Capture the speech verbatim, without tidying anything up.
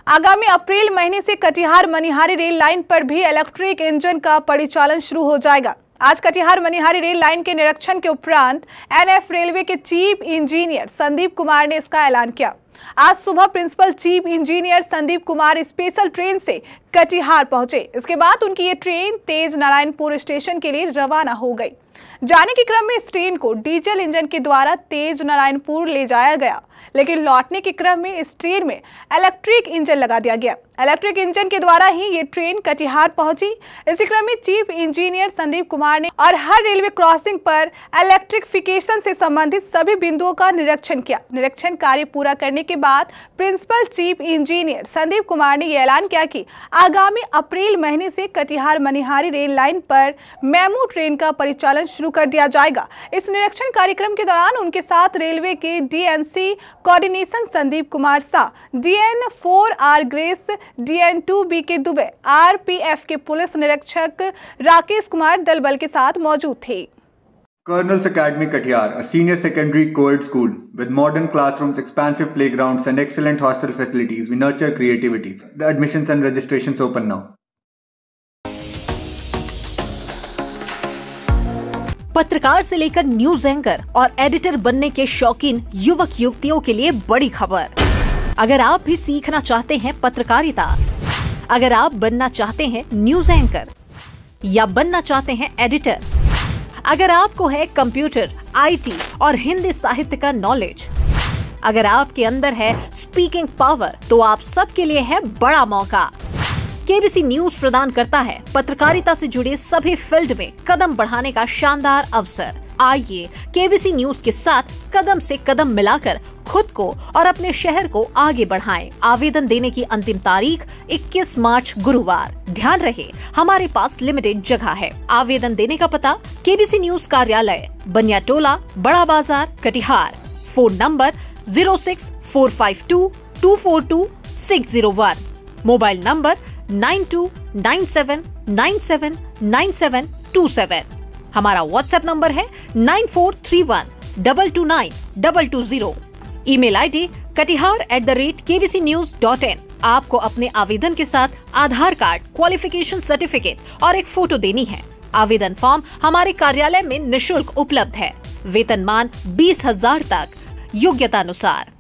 आगामी अप्रैल महीने से कटिहार मनिहारी रेल लाइन पर भी इलेक्ट्रिक इंजन का परिचालन शुरू हो जाएगा। आज कटिहार मनिहारी रेल लाइन के निरीक्षण के उपरांत एनएफ रेलवे के चीफ इंजीनियर संदीप कुमार ने इसका ऐलान किया। आज सुबह principal chief engineer Sandeep Kumar special train से कटिहार पहुंचे। इसके बाद उनकी ये ट्रेन तेज नारायणपुर स्टेशन के लिए रवाना हो गई। जाने के क्रम में इस ट्रेन को डीजल इंजन के द्वारा तेज नारायणपुर ले जाया गया, लेकिन लौटने के क्रम में इस ट्रेन में इलेक्ट्रिक इंजन लगा दिया गया। इलेक्ट्रिक इंजन के द्वारा ही ये ट्रेन कटिहार पहुंची। इसी क्रम में चीफ इंजीनियर संदीप कुमार ने और हर रेलवे क्रॉसिंग पर इलेक्ट्रिफिकेशन से संबंधित सभी बिंदुओं का निरीक्षण किया। निरीक्षण कार्य पूरा करने के बाद principal chief engineer Sandeep Kumar ने यह ऐलान किया कि आगामी अप्रैल महीने से कटिहार मनिहारी रेल लाइन पर मेमू ट्रेन का परिचालन शुरू कर दिया जाएगा। इस निरीक्षण कार्यक्रम के दौरान उनके साथ रेलवे के DNC coordination Sandeep Kumar Shah, DN four R Grace, DN two B K Dubey, RPF के पुलिस निरीक्षक राकेश कुमार दल बल के साथ मौजूद थे। Colonel's Academy Katihar, a senior secondary co-ed school with modern classrooms, expansive playgrounds and excellent hostel facilities. We nurture creativity. The admissions and registrations open now. पत्रकार से लेकर न्यूज एंकर और एडिटर बनने के शौकीन युवक युवतियों के लिए बड़ी खबर। अगर आप भी सीखना चाहते हैं पत्रकारिता, अगर आप बनना चाहते हैं न्यूज एंकर या बनना चाहते हैं एडिटर, अगर आपको है कंप्यूटर, आईटी और हिंदी साहित्य का नॉलेज, अगर आपके अंदर है स्पीकिंग पावर, तो आप सबके लिए है बड़ा मौका। केबीसी न्यूज प्रदान करता है पत्रकारिता से जुड़े सभी फील्ड में कदम बढ़ाने का शानदार अवसर। आइए केबीसी न्यूज के साथ कदम से कदम मिलाकर खुद को और अपने शहर को आगे बढ़ाएं। आवेदन देने की अंतिम तारीख इक्कीस मार्च गुरुवार। ध्यान रहे, हमारे पास लिमिटेड जगह है। आवेदन देने का पता केबीसी न्यूज कार्यालय, बनिया Tola, Bada Bazar, Katihar. Phone number zero six four five two two four two six zero one. Mobile number nine two nine seven nine seven nine seven two seven. हमारा व्हाट्सएप नंबर है nine four three one double two nine double two zero. Email ID Katihar at the rate KBC news dot in. आपको अपने आवेदन के साथ आधार card, qualification certificate और एक photo देनी है। आवेदन फॉर्म हमारे कार्यालय में निःशुल्क उपलब्ध है। वेतनमान बीस हजार तक, योग्यता अनुसार।